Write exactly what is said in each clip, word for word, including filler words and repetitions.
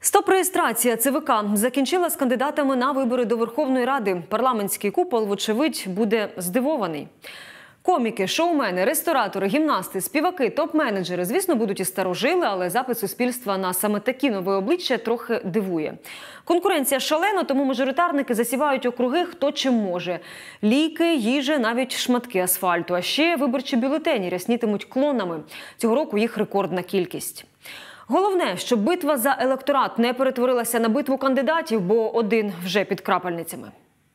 Стоп-реєстрація ЦВК закінчила з кандидатами на вибори до Верховної Ради. Парламентський купол, вочевидь, буде здивований. Коміки, шоумени, ресторатори, гімнасти, співаки, топ-менеджери, звісно, будуть і старожили, але запит суспільства на саме такі нові обличчя трохи дивує. Конкуренція шалена, тому мажоритарники засівають округи хто чим може. Ліки, їжа, навіть шматки асфальту. А ще виборчі бюлетені ряснітимуть клонами. Цього року їх рекордна кількість. Головне, щоб битва за електорат не перетворилася на битву кандидатів, бо один вже під крапельницями.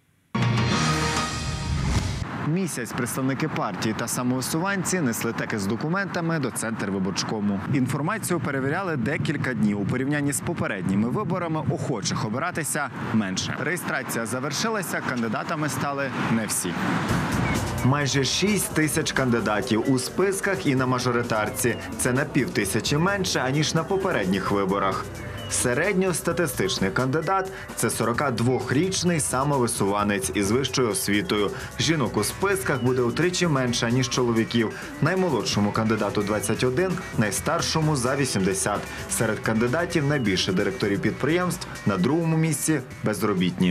Місяць представники партії та самовисуванці несли теки з документами до Центрвиборчкому. Інформацію перевіряли декілька днів. У порівнянні з попередніми виборами охочих обиратися менше. Реєстрація завершилася, кандидатами стали не всі. Майже шість тисяч кандидатів у списках і на мажоритарці. Це на пів тисячі менше, аніж на попередніх виборах. Середньостатистичний кандидат – це сорокадвохрічний самовисуванець із вищою освітою. Жінок у списках буде утричі менше, ніж чоловіків. Наймолодшому кандидату двадцять один, найстаршому – за вісімдесят. Серед кандидатів найбільше директорів підприємств, на другому місці – безробітні.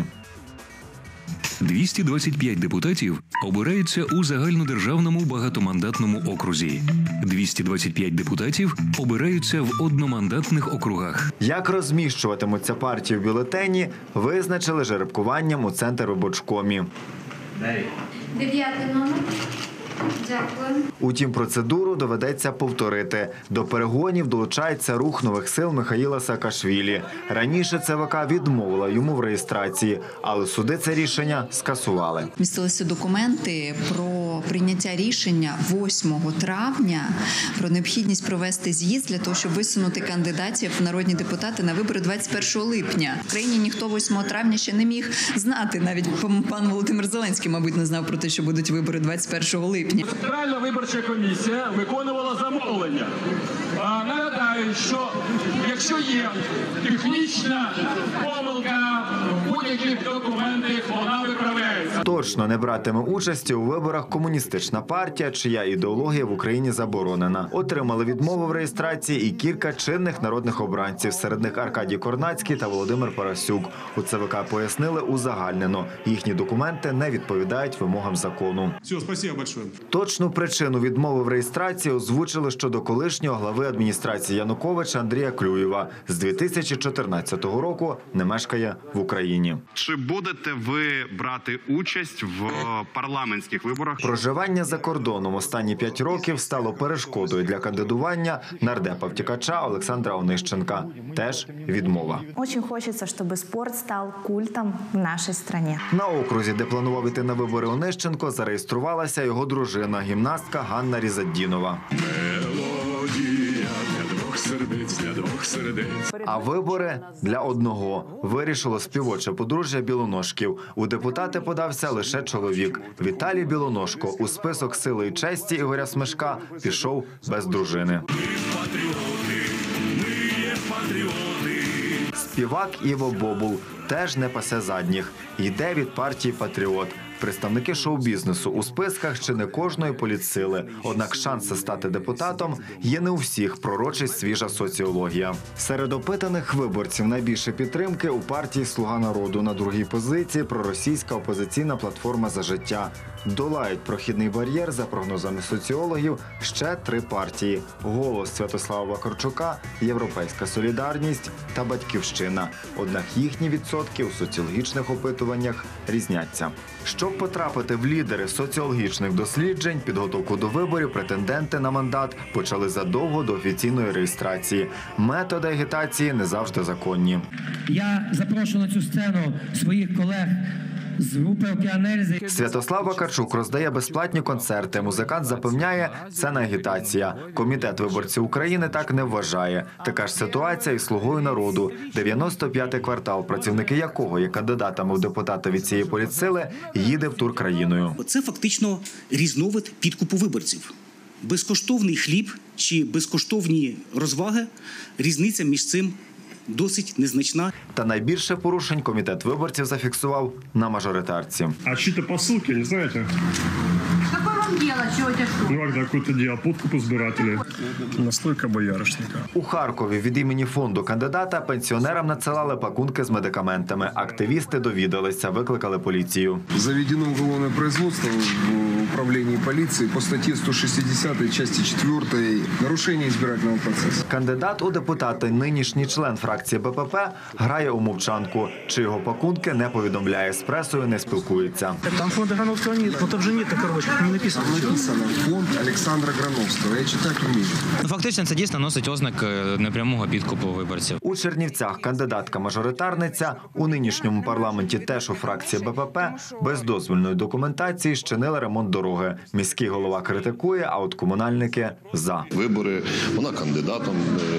двісті двадцять п'ять депутатів обираються у загальнодержавному багатомандатному окрузі. двісті двадцять п'ять депутатів обираються в одномандатних округах. Як розміщуватимуться партії в бюлетені, визначили жеребкуванням у Центрвиборчкомі. Дев'ятий номер. Дякую. Утім, процедуру доведеться повторити. До перегонів долучається рух нових сил Михаїла Саакашвілі. Раніше ЦВК відмовила йому в реєстрації, але суди це рішення скасували. Містилися документи про прийняття рішення восьмого травня про необхідність провести з'їзд для того, щоб висунути кандидатів в народні депутати на вибори двадцять першого липня. В країні ніхто восьмого травня ще не міг знати. Навіть пан Володимир Зеленський, мабуть, не знав про те, що будуть вибори двадцять першого липня. Центральна виборча комісія виконувала замовлення. Нагадаю, що якщо є технічна помилка в будь-яких документах, вона виправляється. Точно не братиме участі у виборах комуністична партія, чия ідеологія в Україні заборонена. Отримали відмову в реєстрації і кілька чинних народних обранців. Серед них Аркадій Корнацький та Володимир Парасюк. У ЦВК пояснили узагальнено. Їхні документи не відповідають вимогам закону. Все, спасибо большое. Точну причину відмови в реєстрації озвучили щодо колишнього глави адміністрації Януковича Андрія Клюєва. З дві тисячі чотирнадцятого року не мешкає в Україні. Чи будете ви брати участь в парламентських виборах? Проживання за кордоном останні п'ять років стало перешкодою для кандидування нардепа-втікача Олександра Онищенка. Теж відмова. Дуже хочеться, щоб спорт став культом в нашій країні. На окрузі, де планував іти на вибори Онищенко, зареєструвалася його дружина, гімнастка Ганна Різаддінова. А вибори для одного. Вирішило співоче подружжя Білоножків. У депутати подався лише чоловік. Віталій Білоножко у список «Сили і честі» Ігоря Смешка пішов без дружини. Співак Іво Бобул теж не пасе задніх. Йде від партії «Патріот». Представники шоу-бізнесу у списках чи не кожної політсили. Однак шанси стати депутатом є не у всіх, пророчить свіжа соціологія. Серед опитаних виборців найбільше підтримки у партії «Слуга народу». На другій позиції проросійська опозиційна платформа «За життя». Долають прохідний бар'єр, за прогнозами соціологів, ще три партії – «Голос» Святослава Вакарчука, «Європейська солідарність» та «Батьківщина». Однак їхні відсотки у соціологічних опитуваннях різняться. Щоб потрапити в лідери соціологічних досліджень, підготовку до виборів претенденти на мандат почали задовго до офіційної реєстрації. Методи агітації не завжди законні. Я запрошу на цю сцену своїх колег з групи «Океанельзи». Святослав Вакарчук роздає безплатні концерти. Музикант запевняє, це не агітація. Комітет виборців України так не вважає. Така ж ситуація і «Слугою народу». дев'яносто п'ятий квартал, працівники якого є кандидатами в депутати від цієї політсили, їде в тур країною. Це фактично різновид підкупу виборців. Безкоштовний хліб чи безкоштовні розваги, різниця між цим досить незначна. Та найбільше порушень комітет виборців зафіксував на мажоритарці. А чьи-то посылки, не знаете? Какой вам делать, чего тебе что? Ну, а какой-то дел, подкупу збирателі. Настойка бояришника. У Харкові від імені фонду кандидата пенсіонерам надсилали пакунки з медикаментами. Активісти довідалися, викликали поліцію. Заведено уголовное производство в управлении полиции по статье сто шестьдесят части четвёртой «Нарушение избирательного процесса». Кандидат у депутати, нинішній член фракції Б П П, грає у мовчанку. Чи його пакунки не повідомляє, з пресою не спілкується. Там фонд Грановського нет, ну там же нет коробочки, не написано. Написано «Фонд Олександра Грановського». Я читати вмію. Фактично це дійсно носить ознак непрямого підкупу виборців. У Чернівцях кандидатка-мажоритарниця, у нинішньому парламенті теж у фракції Б П П, без дозвільної документації щинила ремонт дороги. Міський голова критикує, а от комунальники – за. Вибори, вона кандидатом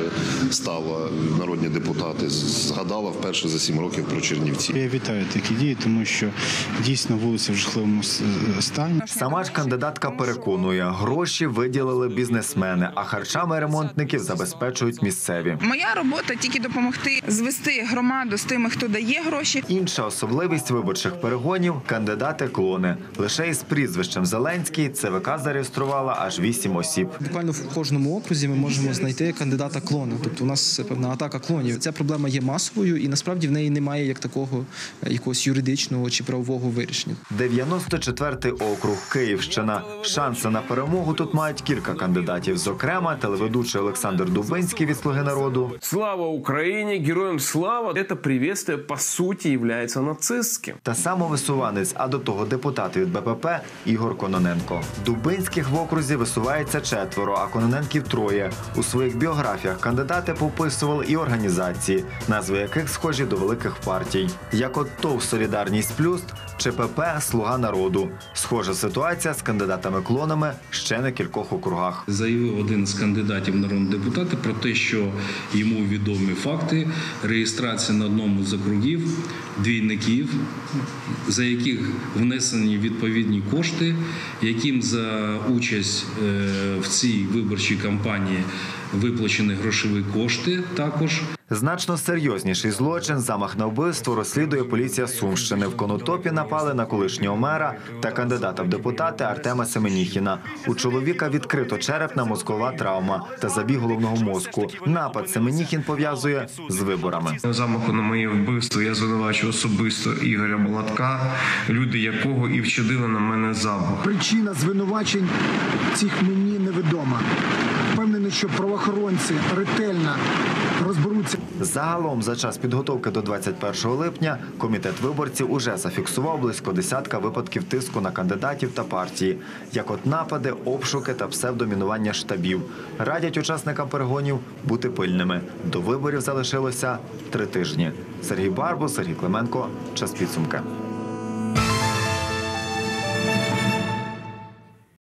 стала, народні депутати, згадала вперше за сім років про Чернівці. Я вітаю такі дії, тому що дійсно вулиця в жахливому стані. Сама ж кандидатка переконує, гроші виділили бізнесмени, а харчами ремонтників забезпечують місцеві. Моя робота тільки допомогти звести громаду з тими, хто дає гроші. Інша особливість виборчих перегонів – кандидати-клони. Лише із прізвищем Зеленський ЦВК зареєструвала аж вісім осіб. Буквально в кожному окрузі ми можемо знайти кандидата-клона. Тобто у нас певна атака клонів. Ця проблема є масовою і насправді в неї немає як такого якогось юридичного чи правового вирішення. дев'яносто четвертий округ, Київщина. Шанси на перемогу тут мають кілька кандидатів. Зокрема, телеведучий Олександр Дубинський від «Слуги народу». Слава Україні, героям слава! Це приветствие, по суті, є нацистським. Та самовисуванець, а до того депутат від Б П П Ігор Кононенко. Дубинських в окрузі висувається четверо, а Кононенків троє. У своїх біографіях кандидати пописували і організації, назви яких схожі до великих партій. Як от ТОВ «Солідарність Плюс» чи П П «Слуга народу». Схожа ситуація з кандидатами-клонами ще на кількох округах. Заявив один з кандидатів в народні депутати про те, що йому відомі факти реєстрації на одному з округів двійників, за яких внесені відповідні кошти, яким за участь в цій виборчій кампанії виплачені грошові кошти також. Значно серйозніший злочин – замах на вбивство – розслідує поліція Сумщини. В Конотопі напали на колишнього мера та кандидата в депутати Артема Семеніхіна. У чоловіка відкрито черепна мозкова травма та забіг головного мозку. Напад Семеніхін пов'язує з виборами. Замаху на моє вбивство я звинувачую особисто Ігоря Молотка, люди якого і вчинили на мене замах. Причина звинувачень цих мені невідома. Впевнений, що правоохоронці ретельно розберуться. Загалом, за час підготовки до двадцять першого липня, комітет виборців уже зафіксував близько десятка випадків тиску на кандидатів та партії, як от напади, обшуки та псевдомінування штабів. Радять учасникам перегонів бути пильними. До виборів залишилося три тижні. Сергій Барбус, Сергій Клименко. Час підсумки.